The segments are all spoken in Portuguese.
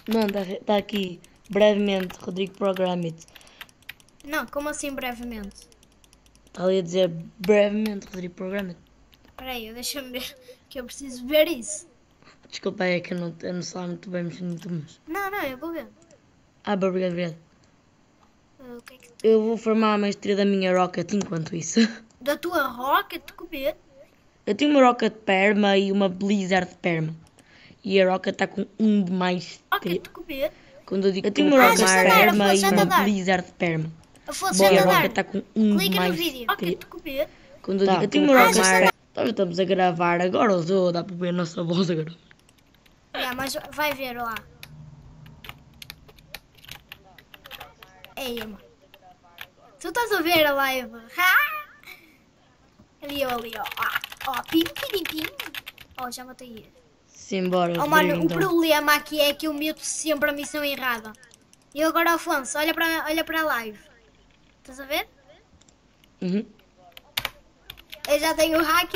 Não, está aqui. Brevemente, Rodrigo Programa It. Não, como assim brevemente? Está ali a dizer brevemente, Rodrigo Programa It. Espera aí, deixa-me ver que eu preciso ver isso. Desculpa, é que eu não sei muito bem mexer no mas... Não, eu vou ver. Obrigado, obrigado. O que é que tu... Eu vou formar a maestria da minha Rocket enquanto isso. Da tua rocket de comer? Eu tenho uma Rocket Perma e uma Blizzard Perma. E a Rocket está com 1 de mais... Rocket de comer? Quando eu digo eu tenho uma Rocket Perma e uma Blizzard Perma. Afonso, já E a está a Rocket dar. está com 1 de Clica mais... no vídeo. Rocket de comer? Quando eu digo eu tenho uma Rocket já está a Perma... Nós estamos a gravar agora ou dá para ver a nossa voz agora? Mas vai ver lá. Ei, mano. Tu estás a ver a live? Ali, ó. Pim. Ó, já matei ele. Simbora, Oh, mano, então. o problema aqui é que eu meto sempre a missão errada. E agora, Afonso, olha para a live. Estás a ver? Uhum. Eu já tenho o hack.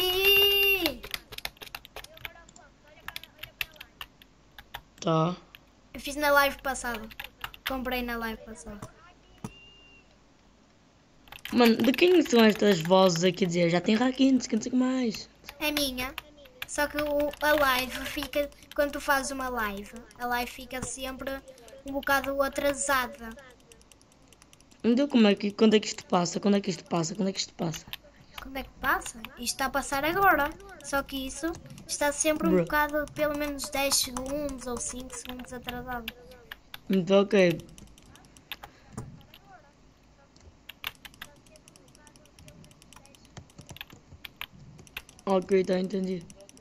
Tá. Eu fiz na live passada. Comprei na live passada. Mano, de quem são estas vozes aqui a dizer? Já tem Raquinhos, que não sei o que mais. É minha. Só que a live fica... Quando tu fazes uma live, a live fica sempre um bocado atrasada. Então quando é que isto passa? Quando é que isto passa? Quando é que passa? Isto está a passar agora. Só que isso está sempre um bocado, pelo menos 10 segundos ou 5 segundos atrasado. Então ok. Ok, tá, entendi.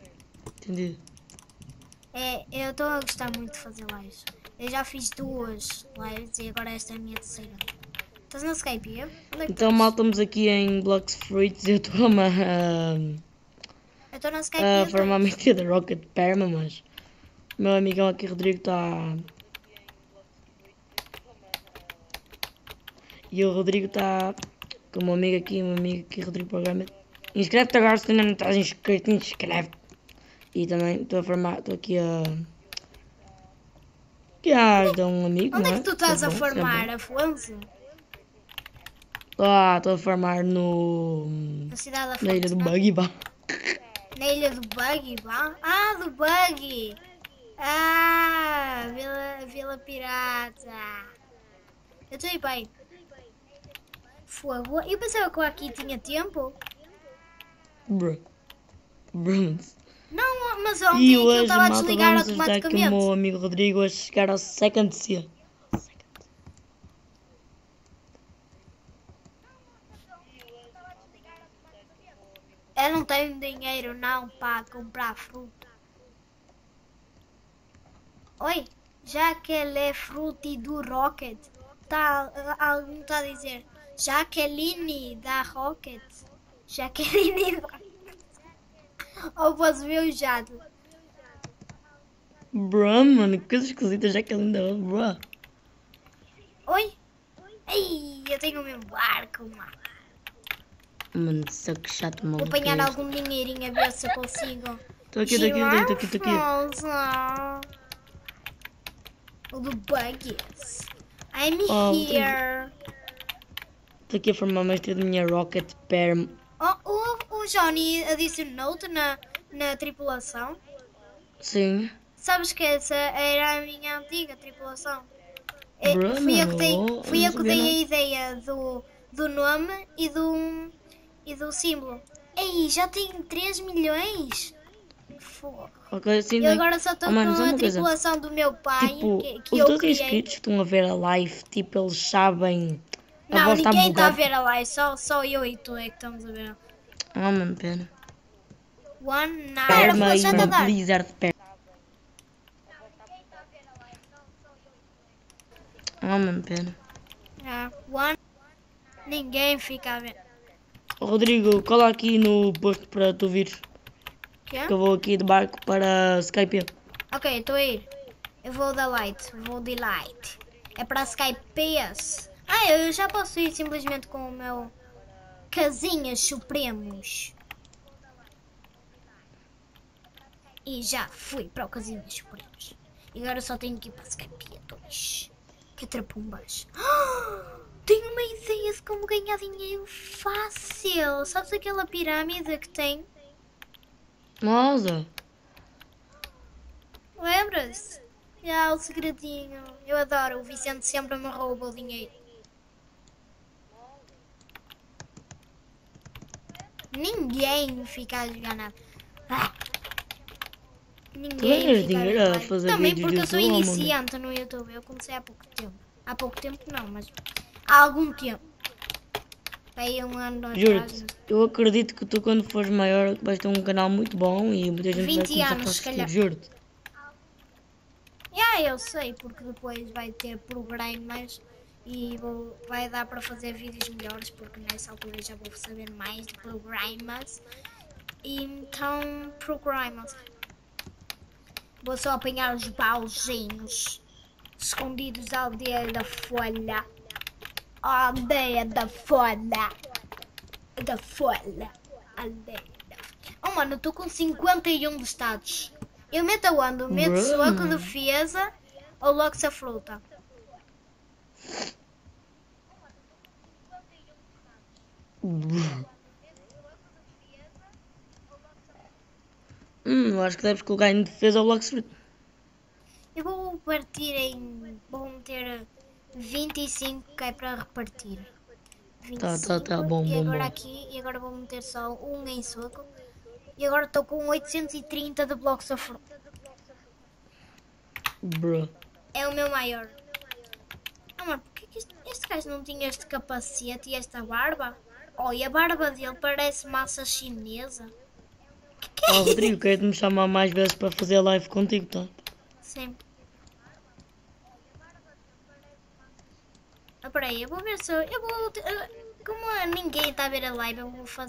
Eu estou a gostar muito de fazer lives. Eu já fiz 2 lives e agora esta é a minha terceira. Estás no Skype, é? Então mal estamos aqui em Blocks Fruits, eu estou Eu estou no Skype a formar a mentira da Rocket Perma, mas o meu amigão aqui Rodrigo está... E o Rodrigo está com o meu amigo aqui Rodrigo Programa. Inscreve-te agora se ainda não estás inscrito, inscreve-te. E também estou aqui a... Que ajudar um amigo, Onde não é que tu estás a formar, Afonso? Estou a formar Na cidade da na ilha do Buggy, vá. Na ilha do Buggy, vá? Ah, do Buggy! Ah, Vila Pirata. Eu estou aí, pai. Fogo. Eu pensava que aqui tinha tempo. Bro. Não, mas ontem aquilo estava a desligar automaticamente. Aqui o meu amigo Rodrigo a chegar ao second C. Eu não tenho dinheiro não para comprar fruta. Oi, Jaqueline Frutti do Rocket. Alguém está a dizer Jaqueline da Rocket. Jaqueline da... Ou posso ver o jato? Bro, mano, que coisa esquisita, Jaqueline da bro. Oi? Ei, eu tenho o meu barco, mano. Mano, que chato, maluco. Vou apanhar algum dinheirinho a ver se eu consigo. Estou aqui. O do Buggies. I'm here. Estou aqui a formar a maestria da minha Rocket Perm. O Johnny adicionou-te na tripulação? Sim. Sabes que essa era a minha antiga tripulação? Bruno, fui eu que dei a ideia do nome e do símbolo. Ei, já tenho 3 milhões? Fogo. Okay, sim, eu agora só estou com a tripulação do meu pai. Tipo, que os teus inscritos estão a ver a live, tipo, eles sabem... Não, ninguém está a ver a live, só eu e tu é que estamos a ver. Ah, mano, pena. One night. Perma e uma Blizzard Perma. Ah, mano, pena. One. Ninguém fica a ver. Rodrigo, cola aqui no posto para tu vires. Que eu vou aqui de barco para Skype. Ok, estou a ir. Eu vou da Light, vou de Light. É para Skype PS. Eu já posso ir simplesmente com o meu Casinhas Supremos. E já fui para o Casinhas Supremos. E agora só tenho que ir para Skype 2. Que trapumbas. Tenho uma ideia de como ganhar dinheiro fácil. Sabes aquela pirâmide que tem? Nossa. Lembras-te? Já, o segredinho. Eu adoro. O Vicente sempre me rouba o dinheiro. Ninguém fica a jogar nada. Tu Ninguém ganhas fica dinheiro a a jogar. fazer Também vídeos porque do eu sou YouTube, homem. iniciante no YouTube. Eu comecei há pouco tempo. Há pouco tempo não, mas há algum tempo. Aí um ano atrás. Juro-te, eu acredito que tu quando fores maior vais ter um canal muito bom e muita gente vai 20 começar anos, a se assistir, calhar. juro-te. Eu sei, porque depois vai ter programas e vai dar para fazer vídeos melhores, porque nessa altura já vou saber mais de programas. Então, programas. Vou só apanhar os pauzinhos escondidos à aldeia da folha. A aldeia da folha. Da folha. Aldeia da folha. Oh mano, eu estou com 51 de status. Eu meto aonde? Meto soco, defesa ou logo se a fruta? Eu acho que deves colocar em defesa ou logo se... Eu vou partir em... Vou meter 25 que é para repartir. 25, Tá, bom, e bom, agora bom. aqui, e agora vou meter só um em soco. E agora estou com 830 de blocos a fruta. Bruh. É o meu maior. Ah, mano, porquê que este gajo não tinha este capacete e esta barba? Oh, e a barba dele parece massa chinesa. Que Oh, é Rodrigo, quero-te me chamar mais vezes para fazer live contigo, tá? Sim. Ah, peraí, eu vou ver se eu vou... Como ninguém está a ver a live, eu vou fazer...